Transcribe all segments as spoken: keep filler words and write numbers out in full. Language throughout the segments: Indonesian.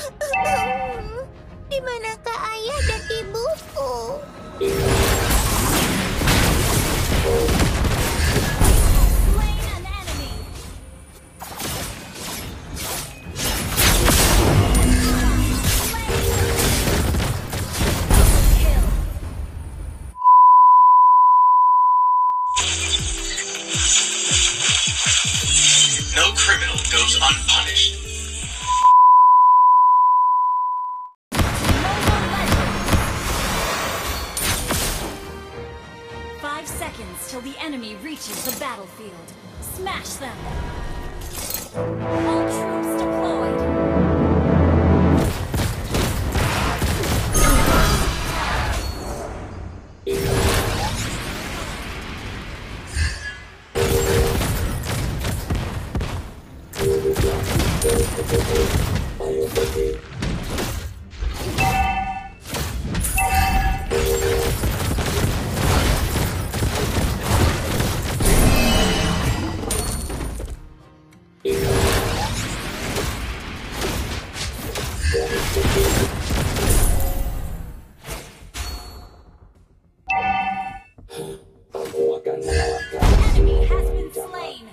Di manakah ayah dan ibuku? Slain an enemy. Kill. No criminal goes unpunished. Five seconds till the enemy reaches the battlefield. Smash them! All troops deployed! Enemy has been slain!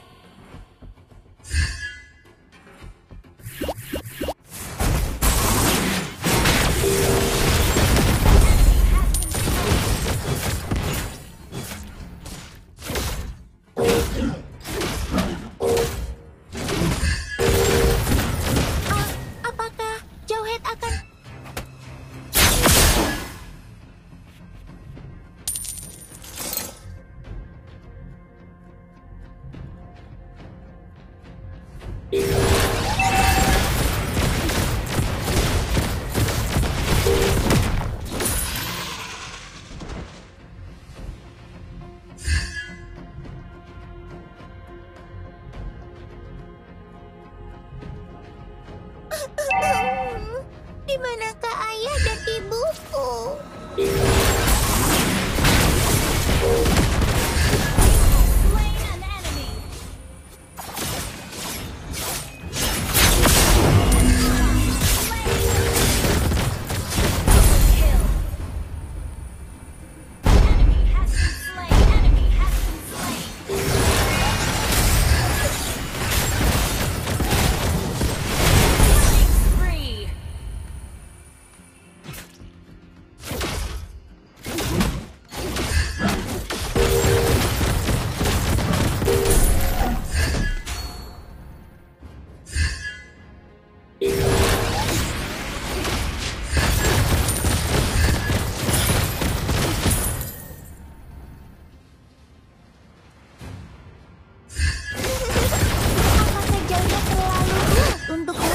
Ah, apakah Jauhead akan... Di manakah ayah dan ibuku? Slain an enemy! Kill! Enemy has been slain! Enemy has been slain! Killing spree! Apakah Jauhead terlalu kuat untukmu?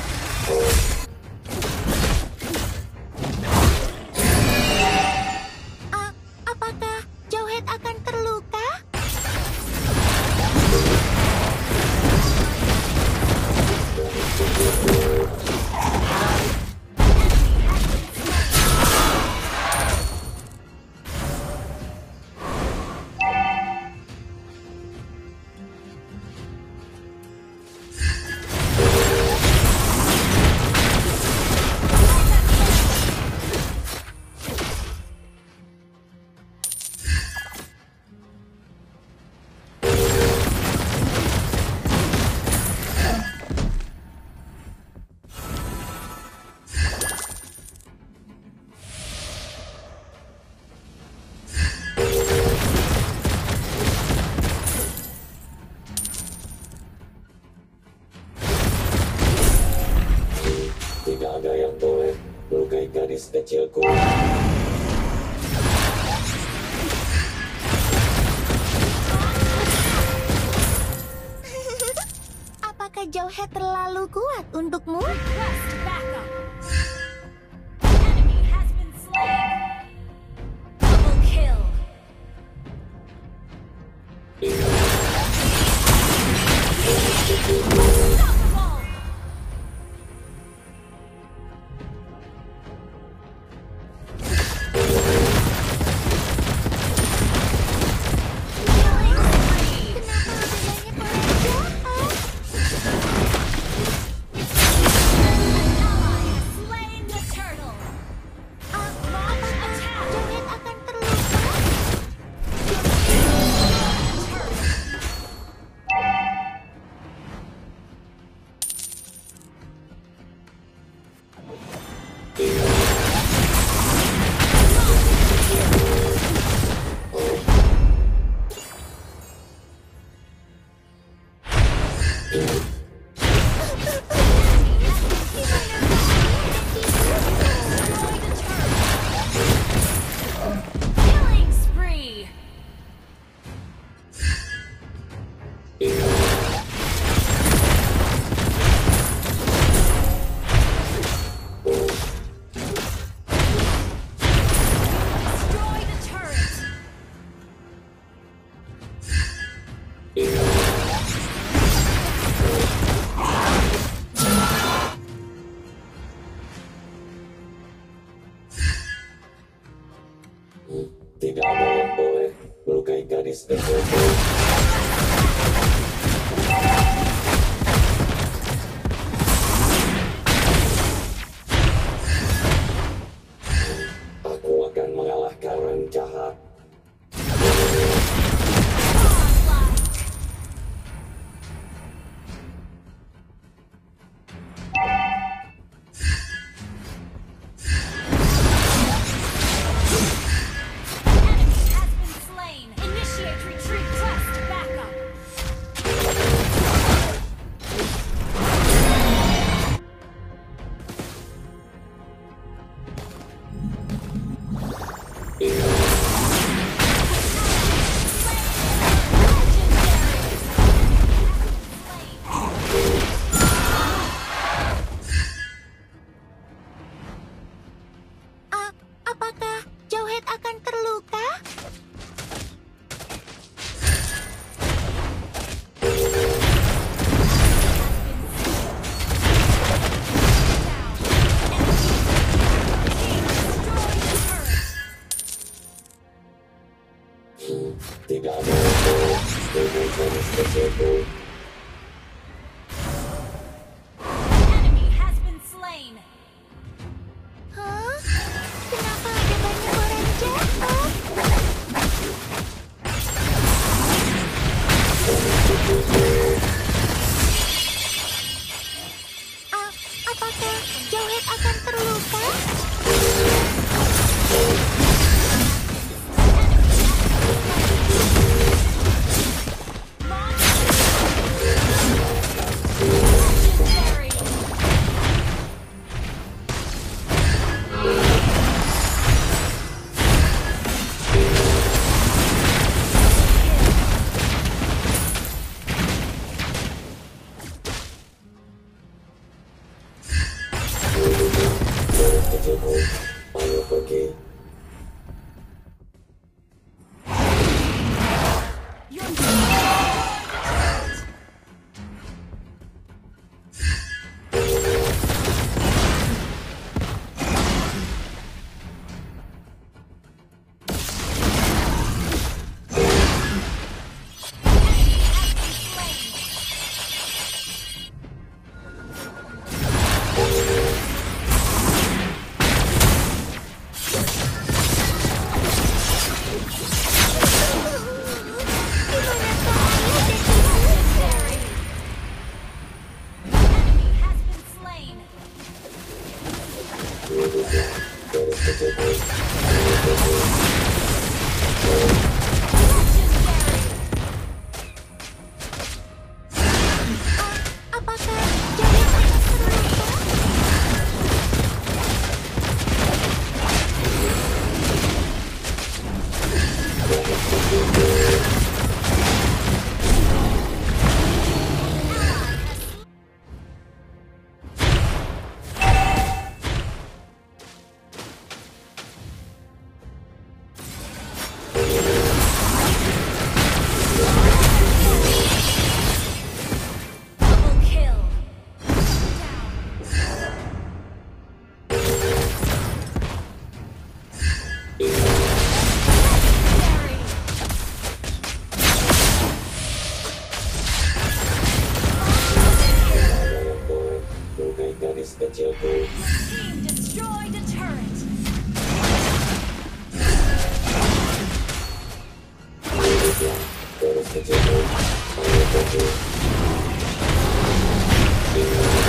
Ah, apakah Jauhead akan terluka? Tidak ada yang boleh melukai gadis kecilku. Apakah Jauhead terlalu kuat untukmu? Request backup! Enemy has been slain! Double kill! Unstoppable! Killing spree! Kenapa lebih banyak orang jahat? An ally Tidak ada yang boleh melukai gadis kecilku. Aku akan mengalahkan orang jahat. Ah, apakah Jauhead akan terluka? Tidak ada yang boleh melukai gadis kecilku. Enemy has been slain. Hah? Kenapa ada banyak orang jahat? Ah, apakah Jauhead akan terluka? Legendary. Gadis kecilku, ayo pergi. Your team has been slain. Gadis kecilku, ayo pergi. Legendary. Apakah Jauhead akan terluka? Double kill. Legendary. Tidak ada yang boleh melukai gadis kecilku. Team destroyed a turret. Gadis kecilku, ayo pergi.